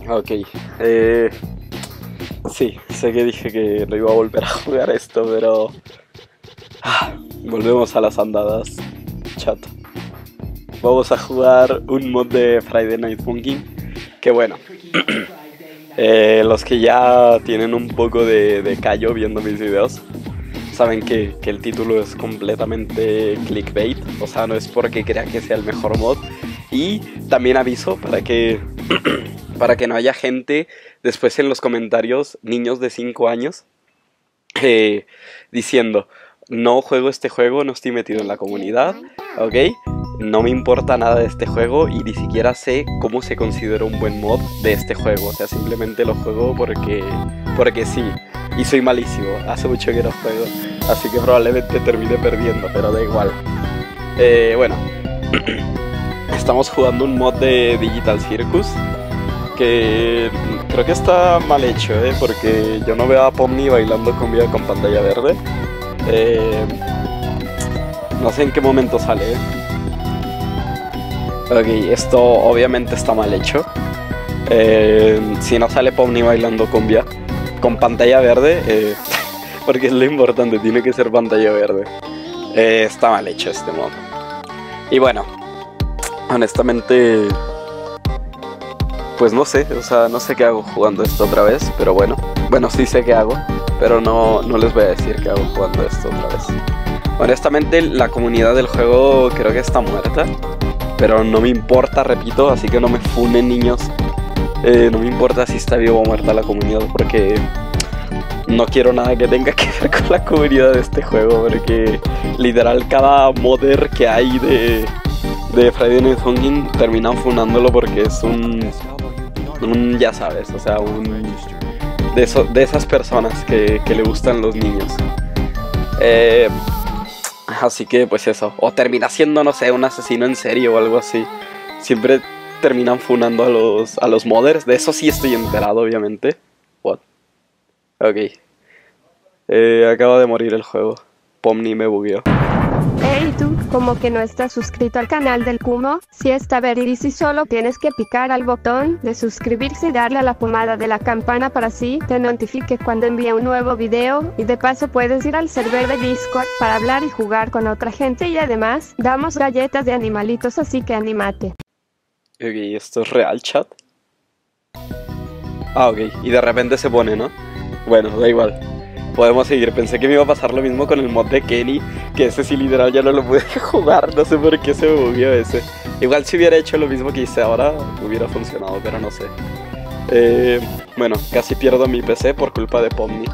Ok, sí, sé que dije que no iba a volver a jugar esto, pero volvemos a las andadas, chat. Vamos a jugar un mod de Friday Night Funkin', que bueno, los que ya tienen un poco de callo viendo mis videos, saben que el título es completamente clickbait, o sea, no es porque crea que sea el mejor mod. Y también aviso para que no haya gente después en los comentarios, niños de 5 años, diciendo, no juego este juego, no estoy metido en la comunidad, ¿ok? No me importa nada de este juego y ni siquiera sé cómo se considera un buen mod de este juego. O sea, simplemente lo juego porque sí. Y soy malísimo, hace mucho que no juego, así que probablemente termine perdiendo, pero da igual. Bueno, estamos jugando un mod de Digital Circus que creo que está mal hecho, porque yo no veo a Pomni bailando cumbia con pantalla verde. No sé en qué momento sale. Ok, esto obviamente está mal hecho. Si no sale Pomni bailando cumbia con pantalla verde, porque es lo importante, tiene que ser pantalla verde. Está mal hecho este mod. Y bueno, honestamente, pues no sé, o sea, no sé qué hago jugando esto otra vez, pero bueno, sí sé qué hago, pero no les voy a decir qué hago jugando esto otra vez. Honestamente, la comunidad del juego creo que está muerta, pero no me importa, repito, así que no me funen, niños. No me importa si está viva o muerta la comunidad, porque no quiero nada que tenga que ver con la comunidad de este juego, porque literal cada modder que hay de Friday Night Funkin' terminan funándolo porque es un ya sabes, o sea, de esas personas que le gustan los niños. Así que pues eso, o termina siendo, no sé, un asesino en serie o algo así. Siempre terminan funando a los modders, de eso sí estoy enterado, obviamente. What? Ok. Acaba de morir el juego. Pomni me bugueó. Hey tú, como que no estás suscrito al canal del Kumo, si está verídico, solo tienes que picar al botón de suscribirse y darle a la pomada de la campana para así te notifique cuando envíe un nuevo video, y de paso puedes ir al server de Discord para hablar y jugar con otra gente, y además damos galletas de animalitos, así que anímate. Ok, ¿esto es real, chat? Ah, ok, y de repente se pone, ¿no? Bueno, da igual. Podemos seguir, pensé que me iba a pasar lo mismo con el mod de Kenny, que ese sí literal ya no lo pude jugar, no sé por qué se me bugueó ese. Igual si hubiera hecho lo mismo que hice ahora, hubiera funcionado, pero no sé. Bueno, casi pierdo mi PC por culpa de Pomni.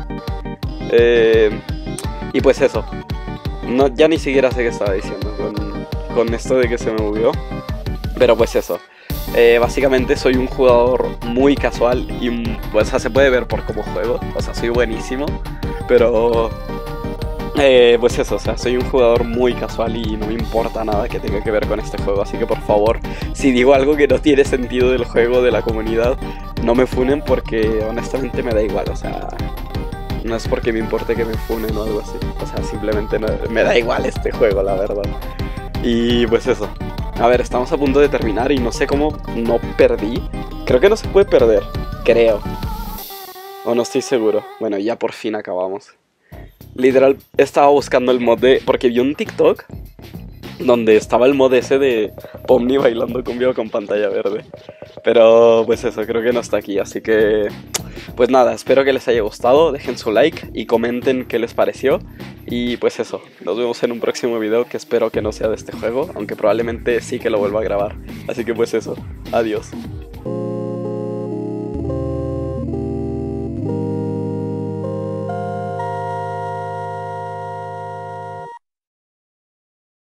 Y pues eso, no, ya ni siquiera sé qué estaba diciendo con esto de que se me bugueó, pero pues eso. Básicamente soy un jugador muy casual y pues, o sea, se puede ver por cómo juego, o sea, soy buenísimo, pero pues eso, o sea, soy un jugador muy casual y no me importa nada que tenga que ver con este juego, así que por favor, si digo algo que no tiene sentido del juego, de la comunidad, no me funen porque honestamente me da igual, o sea, no es porque me importe que me funen o algo así, o sea, simplemente me da igual este juego, la verdad. Y pues eso. A ver, estamos a punto de terminar y no sé cómo no perdí. Creo que no se puede perder, creo. O no estoy seguro. Bueno, ya por fin acabamos. Literal, estaba buscando el mod de... Porque vi un TikTok donde estaba el mod ese de Pomni bailando cumbia con pantalla verde. Pero pues eso, creo que no está aquí, así que... Pues nada, espero que les haya gustado, dejen su like y comenten qué les pareció. Y pues eso, nos vemos en un próximo video que espero que no sea de este juego, aunque probablemente sí que lo vuelva a grabar. Así que pues eso, adiós.